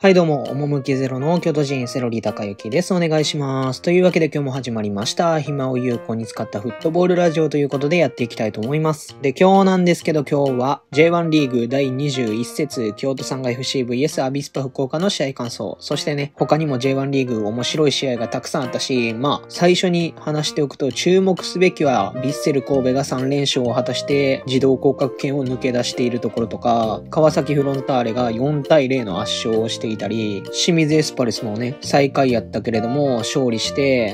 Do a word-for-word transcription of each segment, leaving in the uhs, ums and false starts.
はいどうも、趣ゼロの京都人セロリ高幸です。お願いします。というわけで今日も始まりました。暇を有効に使ったフットボールラジオということでやっていきたいと思います。で、今日なんですけど今日は ジェイワン リーグだいにじゅういち節京都サンガ エフシーブイエス アビスパ福岡の試合感想。そしてね、他にも ジェイワン リーグ面白い試合がたくさんあったし、まあ、最初に話しておくと注目すべきはヴィッセル神戸がさん連勝を果たして自動降格圏を抜け出しているところとか、川崎フロンターレがよんたいゼロの圧勝をしていたり、清水エスパルスもね、最下位やったけれども、勝利して、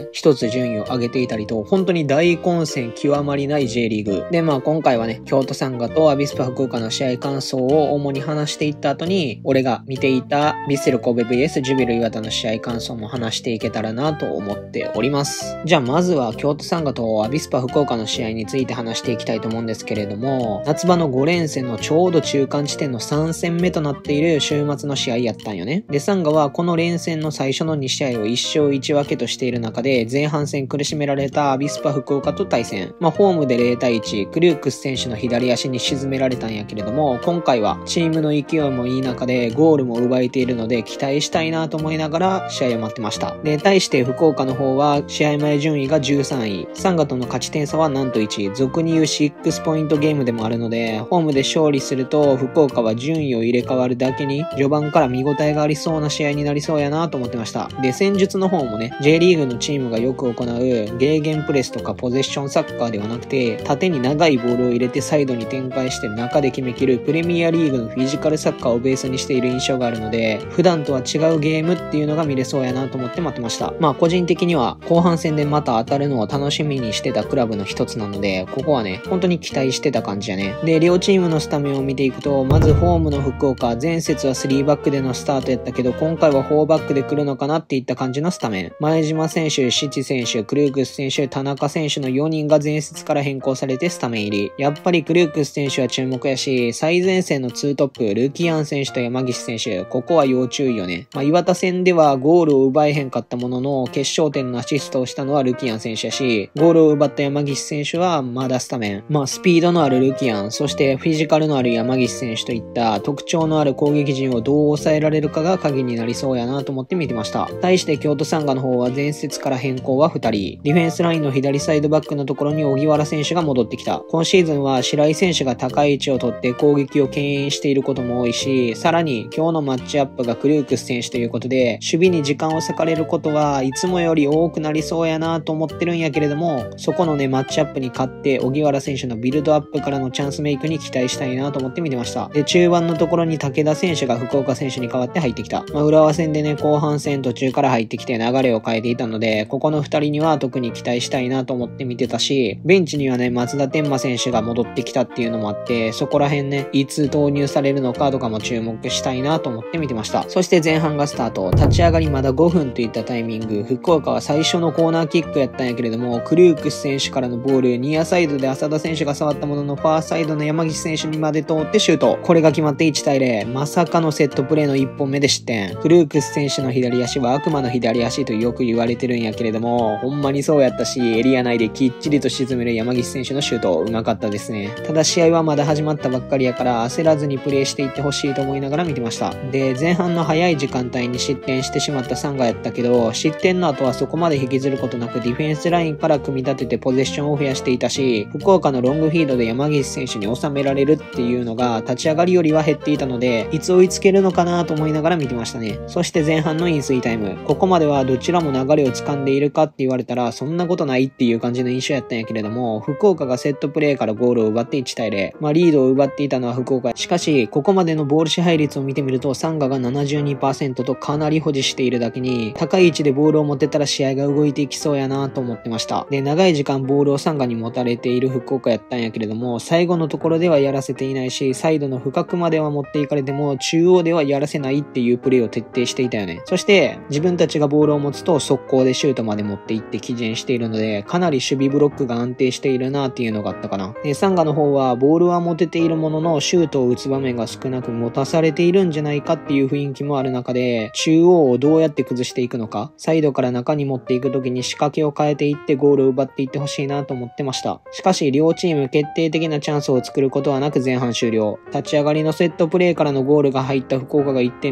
一つ順位を上げていたりと、本当に大混戦極まりない J リーグ。で、まあ今回はね、京都サンガとアビスパ福岡の試合感想を主に話していった後に、俺が見ていたヴィッセル神戸 ブイエス ジュビロ磐田の試合感想も話していけたらなと思っております。じゃあまずは京都サンガとアビスパ福岡の試合について話していきたいと思うんですけれども、夏場のご連戦のちょうど中間地点のさん戦目となっている週末の試合やったんよね。で、サンガはこの連戦の最初のに試合をいっ勝いち分けとしている中で、前半戦苦しめられたアビスパ福岡と対戦。まあ、ホームでゼロたいいち、クリュークス選手の左足に沈められたんやけれども、今回はチームの勢いもいい中でゴールも奪えているので期待したいなと思いながら試合を待ってました。で、対して福岡の方は試合前順位がじゅうさんい、サンガとの勝ち点差はなんといち、俗に言うろくポイントゲームでもあるので、ホームで勝利すると福岡は順位を入れ替わるだけに序盤から見応えがありそうな試合になりそうやなと思ってました。で、戦術の方もね、J リーグのチームがよく行うゲーゲンプレスとかポゼッションサッカーではなくて、縦に長いボールを入れてサイドに展開して中で決めきるプレミアリーグのフィジカルサッカーをベースにしている印象があるので、普段とは違うゲームっていうのが見れそうやなと思って待ってました。まあ個人的には後半戦でまた当たるのを楽しみにしてたクラブの一つなので、ここはね、本当に期待してた感じやね。で、両チームのスタメンを見ていくと、まずホームの福岡、前節はスリーバックでのスタートやったけど、今回はフォーバックで来るのかなっていった感じのスタメン。前島選手、シチ選手、クルークス選手、田中選手のよにんが前節から変更されてスタメン入り。やっぱりクルークス選手は注目やし、最前線のツートップ、ルキアン選手と山岸選手、ここは要注意よね。まあ、岩田戦ではゴールを奪えへんかったものの、決勝点のアシストをしたのはルキアン選手やし、ゴールを奪った山岸選手はまだスタメン。まあ、スピードのあるルキアン、そしてフィジカルのある山岸選手といった特徴のある攻撃陣をどう抑えられるかが鍵になりそうやなと思って見てました。対して京都サンガの方は前節から変更はふたり。ディフェンスラインの左サイドバックのところに荻原選手が戻ってきた。今シーズンは白井選手が高い位置を取って攻撃を牽引していることも多いし、さらに今日のマッチアップがクルークス選手ということで、守備に時間を割かれることはいつもより多くなりそうやなと思ってるんやけれども、そこのね、マッチアップに勝って荻原選手のビルドアップからのチャンスメイクに期待したいなと思って見てました。で、中盤のところに武田選手が福岡選手に代わって入ってきた。まあ、浦和戦でね、後半戦途中から入ってきて流れを変えていたので、ここのふたりには特に期待したいなと思って見てたし、ベンチにはね、松田天馬選手が戻ってきたっていうのもあって、そこら辺ね、いつ投入されるのかとかも注目したいなと思って見てました。そして前半がスタート。立ち上がりまだごふんといったタイミング、福岡は最初のコーナーキックやったんやけれども、クルークス選手からのボール、ニアサイドで浅田選手が触ったものの、ファーサイドの山岸選手にまで通ってシュート。これが決まっていちたいゼロ。まさかのセットプレーのいっぽんめで失点。クルークス選手の左足は悪魔の左足とよく言われてるんやけれども、ほんまにそうやったし、エリア内できっちりと沈める山岸選手のシュート、うまかったですね。ただ試合はまだ始まったばっかりやから焦らずにプレーしていってほしいと思いながら見てました。で、前半の早い時間帯に失点してしまったサンガやったけど、失点の後はそこまで引きずることなくディフェンスラインから組み立ててポゼッションを増やしていたし、福岡のロングフィードで山岸選手に収められるっていうのが立ち上がりよりは減っていたので、いつ追いつけるのかなと思いながら見てましたね。そして前半の飲水タイム。ここまではどちらも流れを掴んでいるかって言われたらそんなことないっていう感じの印象やったんやけれども、福岡がセットプレーからゴールを奪っていちたいゼロ。まあリードを奪っていたのは福岡。しかし、ここまでのボール支配率を見てみるとサンガが ななじゅうにパーセント とかなり保持しているだけに、高い位置でボールを持てたら試合が動いていきそうやなと思ってました。で、長い時間ボールをサンガに持たれている福岡やったんやけれども、最後のところではやらせていないし、サイドの深くまでは持っていかれても中央ではやらせないっていうプレーを徹底していたよね。そして自分たちがボールを持つと速攻でシュートまで持っていって起陣しているので、かなり守備ブロックが安定しているなっていうのがあったかな。で、サンガの方はボールは持てているもののシュートを打つ場面が少なく持たされているんじゃないかっていう雰囲気もある中で、中央をどうやって崩していくのか、サイドから中に持っていく時に仕掛けを変えていってゴールを奪っていってほしいなと思ってました。しかし両チーム決定的なチャンスを作ることはなく前半終了。立ち上がりのセットプレーからのゴールが入った福岡がいってん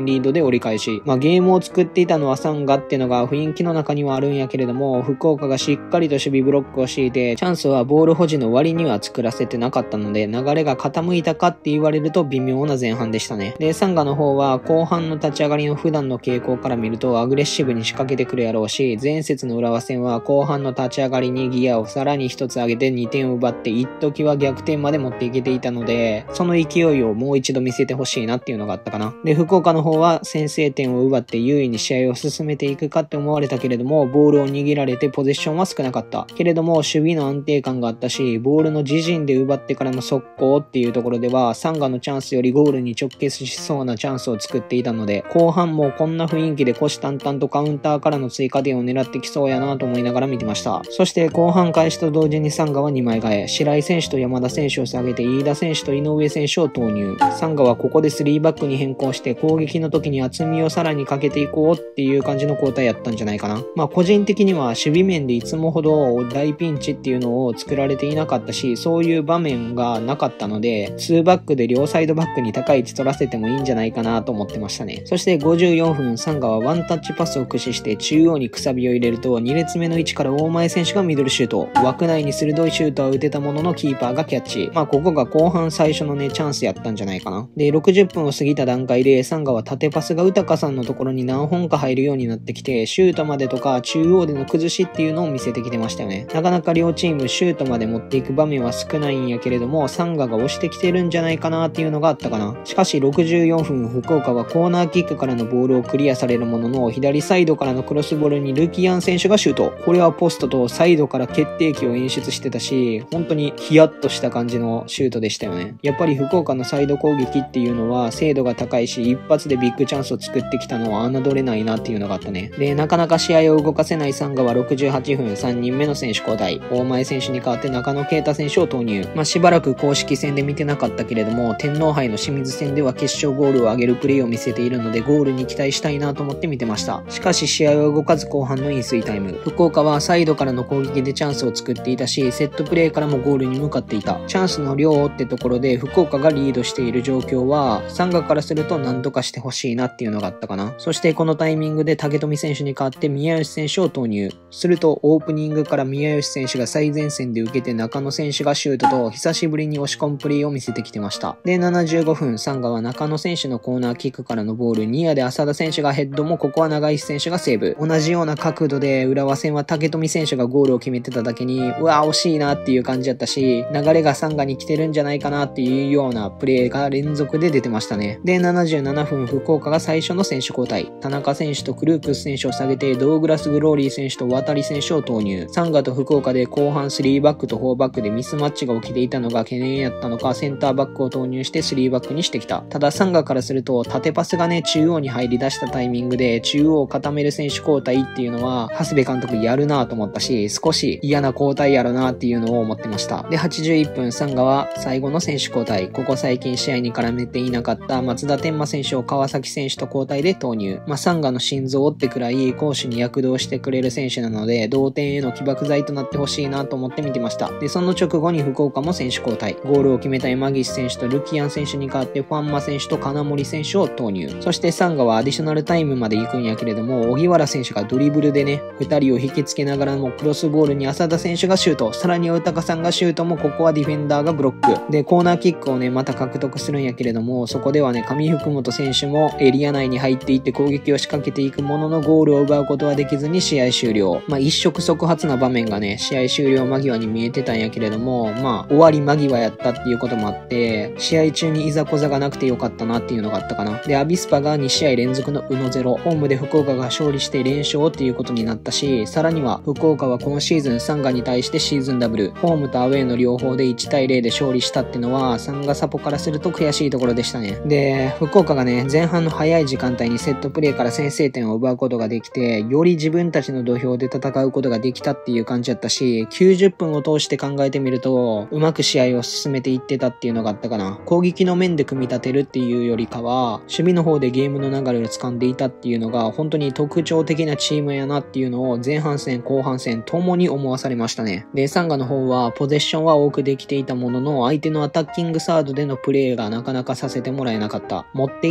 点リードで折り返し、まあゲームを作っていたのはサンガっていうのが雰囲気の中にはあるんやけれども、福岡がしっかりと守備ブロックを敷いて、チャンスはボール保持の割には作らせてなかったので、流れが傾いたかって言われると微妙な前半でしたね。で、サンガの方は後半の立ち上がりの普段の傾向から見るとアグレッシブに仕掛けてくるやろうし、前節の浦和戦は後半の立ち上がりにギアをさらに一つ上げてにてんを奪って一時は逆転まで持っていけていたので、その勢いをもう一度見せてほしいなっていうのがあったかな。で、福岡の方は先制点を奪って優位に試合を進めていくかって思われたけれども、ボールを握られてポゼッションは少なかったけれども、守備の安定感があったし、ボールの自陣で奪ってからの速攻っていうところではサンガのチャンスよりゴールに直結しそうなチャンスを作っていたので、後半もこんな雰囲気で虎視眈々とカウンターからの追加点を狙ってきそうやなと思いながら見てました。そして後半開始と同時にサンガはにまい替え、白井選手と山田選手を下げて飯田選手と井上選手を投入。サンガはここでスリーバックに変更して攻撃の時に厚みをさらにかけていこうっていう感じの交代やったんじゃないかな。まあ個人的には守備面でいつもほど大ピンチっていうのを作られていなかったし、そういう場面がなかったので、ツーバックで両サイドバックに高い位置取らせてもいいんじゃないかなと思ってましたね。そしてごじゅうよんふん、サンガはワンタッチパスを駆使して中央にくさびを入れると、に列目の位置から大前選手がミドルシュート。枠内に鋭いシュートは打てたもののキーパーがキャッチ。まあここが後半最初のね、チャンスやったんじゃないかな。で、ろくじゅっぷんを過ぎた段階でサンガは縦パスが豊さんのところに何本か入るようになってきて、シュートまでとか中央での崩しっていうのを見せてきてましたよね。なかなか両チームシュートまで持っていく場面は少ないんやけれども、サンガが押してきてるんじゃないかなっていうのがあったかな。しかしろくじゅうよんふん、福岡はコーナーキックからのボールをクリアされるものの、左サイドからのクロスボールにルキアン選手がシュート。これはポストとサイドから決定機を演出してたし、本当にヒヤッとした感じのシュートでしたよね。やっぱり福岡のサイド攻撃っていうのは精度が高いし、一発でビッグチャンスを作ってきたのは侮れないなっていうのがあったね。で、なかなか試合を動かせないサンガはろくじゅうはっぷん、さんにんめの選手交代。大前選手に代わって中野啓太選手を投入。まあ、しばらく公式戦で見てなかったけれども、天皇杯の清水戦では決勝ゴールを上げるプレーを見せているので、ゴールに期待したいなと思って見てました。しかし試合は動かず後半の飲水タイム。福岡はサイドからの攻撃でチャンスを作っていたし、セットプレーからもゴールに向かっていた。チャンスの量ってところで福岡がリードしている状況は、サンガからすると何とかしてほしいなっていうのがあったかな。そしてこのタイミングで竹富選手に代わって宮吉選手を投入。するとオープニングから宮吉選手が最前線で受けて中野選手がシュートと久しぶりに押し込むプレーを見せてきてました。で、ななじゅうごふん、サンガは中野選手のコーナーキックからのボール、ニアで浅田選手がヘッドもここは長石選手がセーブ。同じような角度で浦和戦は竹富選手がゴールを決めてただけに、うわ、惜しいなっていう感じだったし、流れがサンガに来てるんじゃないかなっていうようなプレーが連続で出てましたね。で、ななじゅうななふん、福岡が最初の選手交代。田中選手とクルークス選手を下げて、ドーグラス・グローリー選手と渡選手を投入。サンガと福岡で後半スリーバックとフォーバックでミスマッチが起きていたのが懸念やったのか、センターバックを投入してスリーバックにしてきた。ただサンガからすると、縦パスがね、中央に入り出したタイミングで、中央を固める選手交代っていうのは、長谷部監督やるなと思ったし、少し嫌な交代やろなっていうのを思ってました。で、はちじゅういっぷん、サンガは最後の選手交代。ここ最近試合に絡めていなかった松田天馬選手を川崎選手と交代で投入。まあ、サンガの心臓ってくらい攻守に躍動してくれる選手なので、同点への起爆剤となってほしいなと思って見てました。で、その直後に福岡も選手交代。ゴールを決めた山岸選手とルキアン選手に代わってファンマ選手と金森選手を投入。そしてサンガはアディショナルタイムまで行くんやけれども、荻原選手がドリブルでね、ふたりを引きつけながらもクロスボールに浅田選手がシュート。さらに豊さんがシュートもここはディフェンダーがブロック。で、コーナーキックをね、また獲得するんやけれども、そこではね、上福本選手もエリア内に入っていって攻撃を仕掛けていくもののゴールを奪うことはできずに試合終了。まあ、一触即発な場面がね、試合終了間際に見えてたんやけれども、まあ、終わり間際やったっていうこともあって、試合中にいざこざがなくてよかったなっていうのがあったかな。で、アビスパがに試合連続のウノゼロ、ホームで福岡が勝利して連勝っていうことになったし、さらには福岡は今シーズンサンガに対してシーズンダブル、ホームとアウェーの両方でいちたいゼロで勝利したってのは、サンガサポからすると悔しいところでしたね。で、福岡がね、前半の早い時間帯にセットプレーから先制点を奪うことができて、より自分たちの土俵で戦うことができたっていう感じだったし、きゅうじゅっぷんを通して考えてみると、うまく試合を進めていってたっていうのがあったかな。攻撃の面で組み立てるっていうよりかは、守備の方でゲームの流れを掴んでいたっていうのが、本当に特徴的なチームやなっていうのを前半戦、後半戦ともに思わされましたね。で、サンガの方はポゼッションは多くできていたものの、相手のアタッキングサードでのプレーがなかなかさせてもらえなかった。持っていたって言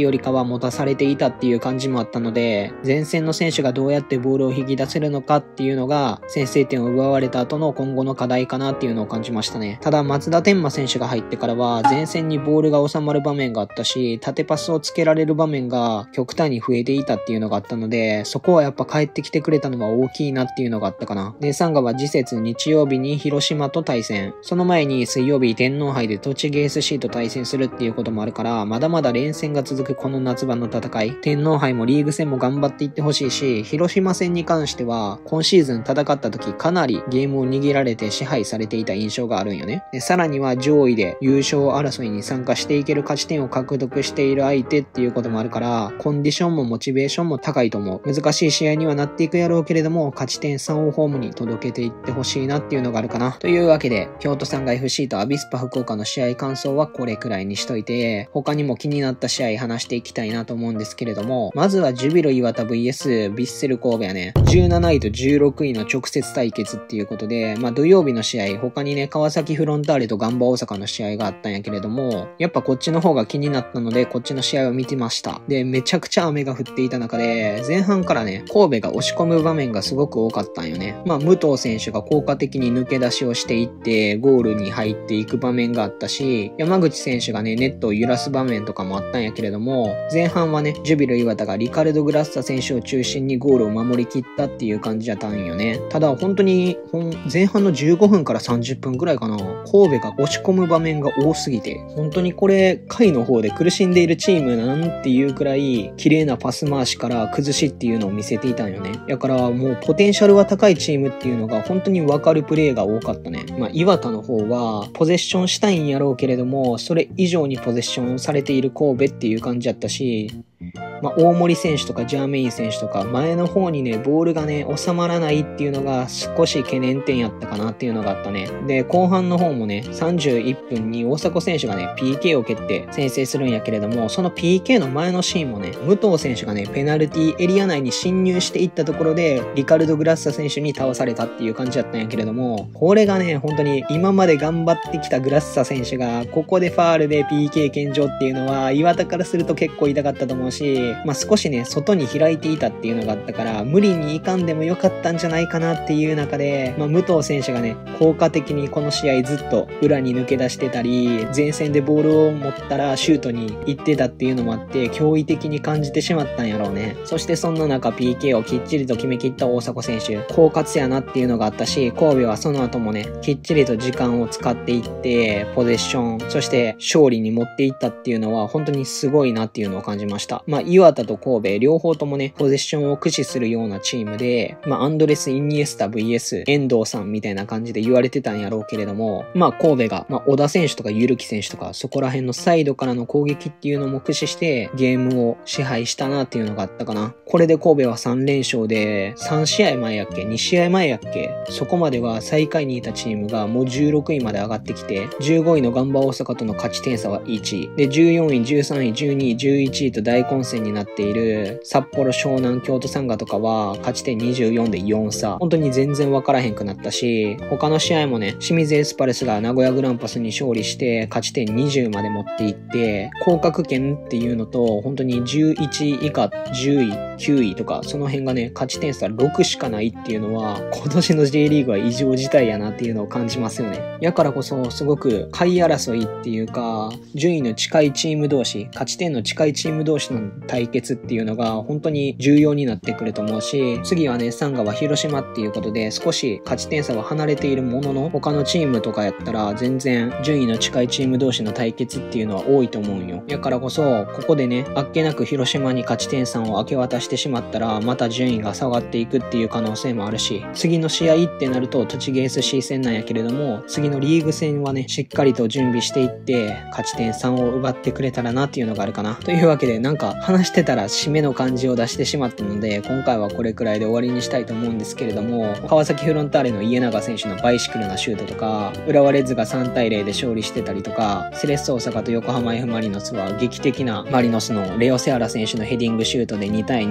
よりかは持たされていたっていう感じもあったので、前線の選手がどうやってボールを引き出せるのかっていうのが先制点を奪われた後の今後の課題かなっていうのを感じましたね。ただ松田天馬選手が入ってからは前線にボールが収まる場面があったし、縦パスをつけられる場面が極端に増えていたっていうのがあったので、そこはやっぱ帰ってきてくれたのは大きいなっていうのがあったかな。で、サンガは次節日曜日に広島と対戦。その前に水曜日天皇杯で栃木 エスシー と対戦するっていうこともあるから、まだまだ連戦が続くこの夏場の戦い。天皇杯もリーグ戦も頑張っていってほしいし、広島戦に関しては今シーズン戦った時かなりゲームを握られて支配されていた印象があるんよね。で、さらには上位で優勝争いに参加していける勝ち点を獲得している相手っていうこともあるから、コンディションもモチベーションも高いと思う。難しい試合にはなっていくやろうけれども、勝ち点さんをホームに届けていってほしいなっていうのがあるかな。というわけで、京都サンガ エフシー とアビスパ福岡の試合感想はこれくらいにしといて、他にも気になった試合話していきたいなと思うんですけれども、まずはジュビロ磐田 ブイエス ヴィッセル神戸やね、じゅうなないとじゅうろくいの直接対決っていうことで、まあ土曜日の試合、他にね、川崎フロンターレとガンバ大阪の試合があったんやけれども、やっぱこっちの方が気になったので、こっちの試合を見てました。で、めちゃくちゃ雨が降っていた中で、前半からね、神戸が押し込む場面がすごく多かったんよね。まあ、武藤選手が効果的に抜け出しをしていって、ゴールに入っていく場面があったし、山口選手がね、ネットを揺らす場面とかもあったんやけれども、前半はね、ジュビロ磐田がリカルド・グラッサ選手を中心にゴールを守りきったっていう感じだったんよね。ただ、本当に、前半のじゅうごふんからさんじゅっぷんくらいかな、神戸が押し込む場面が多すぎて、本当にこれ、下位の方で苦しんでいるチームなんていうくらい、綺麗なパス回しから崩しっていうのを見せていたんよね。だからもうポテンシャルは高いチームっていうのが本当に分かるプレーが多かったね。まあ、磐田の方はポゼッションしたいんやろうけれども、それ以上にポゼッションされている神戸っていう感じだったし、まあ、大森選手とかジャーメイン選手とか前の方にねボールがね収まらないっていうのが少し懸念点やったかなっていうのがあったね。で後半の方もねさんじゅういっぷんに大迫選手がね ピーケー を蹴って先制するんやけれども、その ピーケー の前のシーンもね武藤選手がねペナルティエリア内に侵入していったところでリカルド・グラッサ選手に倒されたっていう感じだったんやけれども、これがね本当に今まで頑張ってきたグラッサ選手がここでファールで ピーケー 献上っていうのは磐田からすると結構痛かったと思うし、まあ少しね外に開いていたっていうのがあったから無理にいかんでもよかったんじゃないかなっていう中で、まあ、武藤選手がね効果的にこの試合ずっと裏に抜け出してたり前線でボールを持ったらシュートに行ってたっていうのもあって驚異的に感じてしまったんやろうね。そしてそんな中 ピーケー をきっちりと決めきった大迫選手狡猾やなっていうのがあったし、神戸はその後もねきっちりと時間を使っていってポゼッションそして勝利に持っていったっていうのは本当にすごいなっていうのを感じました。まあ磐田と神戸両方ともねポゼッションを駆使するようなチームで、まあアンドレス・イニエスタ ブイエス 遠藤さんみたいな感じで言われてたんやろうけれども、まあ神戸が、まあ、小田選手とかゆるき選手とかそこら辺のサイドからの攻撃っていうのも駆使してゲームを支配したなっていうのがあったかな。これで神戸はさんれんしょうでさんしあいまえやっけにしあいまえやっけ、そこまでは最下位にいたチームがもうじゅうろくいまで上がってきて、じゅうごいのガンバ大阪との勝ち点差はいちでじゅうよんいじゅうさんいじゅうにいじゅういちいと大混戦になっている札幌湘南京都サンガとかは勝ち点にじゅうよんでよんさ、本当に全然分からへんくなったし、他の試合もね清水エスパルスが名古屋グランパスに勝利して勝ち点にじゅうまで持っていって降格圏っていうのと本当にじゅういちい以下じゅういきゅういとかその辺がね勝ち点差ろくしかないっていうのは今年の J リーグは異常事態やなっていうのを感じますよね。やからこそすごく下位争いっていうか順位の近いチーム同士勝ち点の近いチーム同士の対決っていうのが本当に重要になってくると思うし、次はねサンガは広島っていうことで少し勝ち点差は離れているものの他のチームとかやったら全然順位の近いチーム同士の対決っていうのは多いと思うんよ。やからこそここでねあっけなく広島に勝ち点さんを明け渡してしまったらまた順位が下がっていくっていう可能性もあるし、次の試合ってなると栃木 エスシー 戦なんやけれども次のリーグ戦はねしっかりと準備していって勝ち点さんを奪ってくれたらなっていうのがあるかな。というわけでなんか話してたら締めの感じを出してしまったので今回はこれくらいで終わりにしたいと思うんですけれども、川崎フロンターレの家長選手のバイシクルなシュートとか浦和レッズがさんたいゼロで勝利してたりとか、セレッソ大阪と横浜 F マリノスは劇的なマリノスのレオセアラ選手のヘディングシュートでにたいに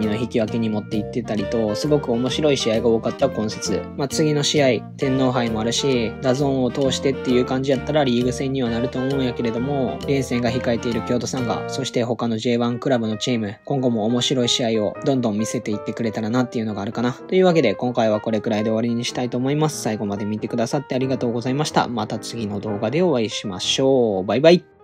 にの引き分けに持っていってたりと、すごく面白い試合が多かった今節。まあ、次の試合、天皇杯もあるし、ダゾーンを通してっていう感じやったらリーグ戦にはなると思うんやけれども、連戦が控えている京都サンガ、そして他の ジェイワン クラブのチーム、今後も面白い試合をどんどん見せていってくれたらなっていうのがあるかな。というわけで、今回はこれくらいで終わりにしたいと思います。最後まで見てくださってありがとうございました。また次の動画でお会いしましょう。バイバイ。